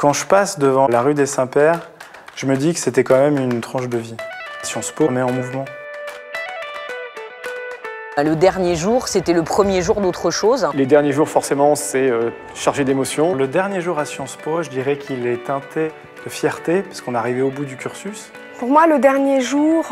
Quand je passe devant la rue des Saints-Pères, je me dis que c'était quand même une tranche de vie. Sciences Po met en mouvement. Le dernier jour, c'était le premier jour d'autre chose. Les derniers jours, forcément, c'est chargé d'émotions. Le dernier jour à Sciences Po, je dirais qu'il est teinté de fierté, parce qu'on est arrivé au bout du cursus. Pour moi, le dernier jour,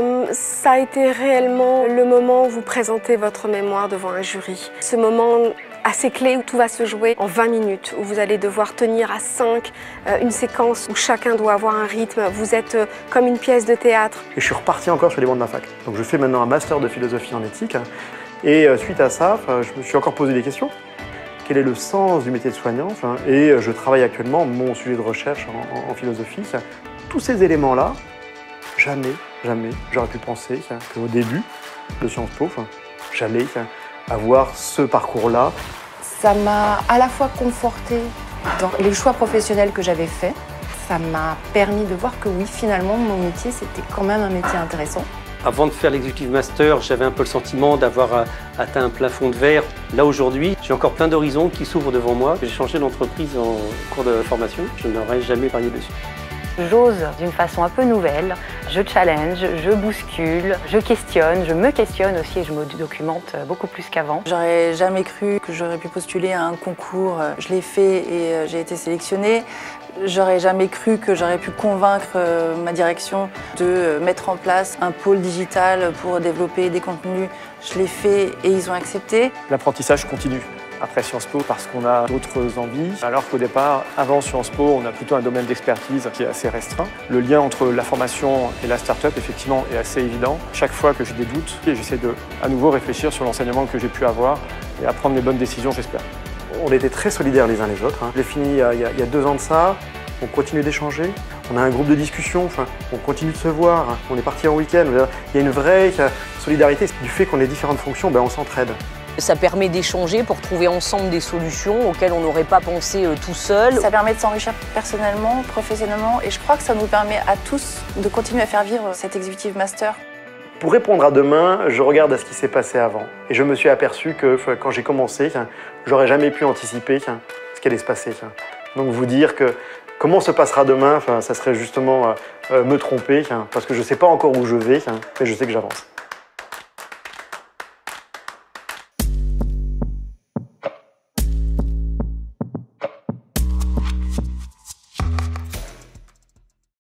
ça a été réellement le moment où vous présentez votre mémoire devant un jury. Ce moment assez clé où tout va se jouer en 20 minutes, où vous allez devoir tenir à 5 une séquence où chacun doit avoir un rythme. Vous êtes comme une pièce de théâtre. Et je suis reparti encore sur les bancs de ma fac. Donc je fais maintenant un master de philosophie en éthique. Et suite à ça, je me suis encore posé des questions. Quel est le sens du métier de soignant? Et je travaille actuellement mon sujet de recherche en philosophie. Tous ces éléments-là, jamais j'aurais pu penser qu'au début de Sciences Po, j'allais avoir ce parcours-là. Ça m'a à la fois confortée dans les choix professionnels que j'avais faits. Ça m'a permis de voir que oui, finalement, mon métier, c'était quand même un métier intéressant. Avant de faire l'executive master, j'avais un peu le sentiment d'avoir atteint un plafond de verre. Là, aujourd'hui, j'ai encore plein d'horizons qui s'ouvrent devant moi. J'ai changé d'entreprise en cours de formation. Je n'aurais jamais parié dessus. J'ose d'une façon un peu nouvelle, je challenge, je bouscule, je questionne, je me questionne aussi et je me documente beaucoup plus qu'avant. J'aurais jamais cru que j'aurais pu postuler à un concours, je l'ai fait et j'ai été sélectionnée. J'aurais jamais cru que j'aurais pu convaincre ma direction de mettre en place un pôle digital pour développer des contenus. Je l'ai fait et ils ont accepté. L'apprentissage continue après Sciences Po parce qu'on a d'autres envies, alors qu'au départ, avant Sciences Po, on a plutôt un domaine d'expertise qui est assez restreint. Le lien entre la formation et la start-up, effectivement, est assez évident. Chaque fois que j'ai des doutes, j'essaie de à nouveau réfléchir sur l'enseignement que j'ai pu avoir et à prendre les bonnes décisions, j'espère. On était très solidaires les uns les autres. J'ai fini il y a 2 ans de ça. On continue d'échanger, on a un groupe de discussion, on continue de se voir, on est parti en week-end. Il y a une vraie solidarité. Du fait qu'on ait différentes fonctions, on s'entraide. Ça permet d'échanger pour trouver ensemble des solutions auxquelles on n'aurait pas pensé tout seul. Ça permet de s'enrichir personnellement, professionnellement et je crois que ça nous permet à tous de continuer à faire vivre cet Executive Master. Pour répondre à demain, je regarde à ce qui s'est passé avant. Et je me suis aperçu que quand j'ai commencé, j'aurais jamais pu anticiper ce qui allait se passer. Donc vous dire que comment se passera demain, ça serait justement me tromper, parce que je ne sais pas encore où je vais, mais je sais que j'avance.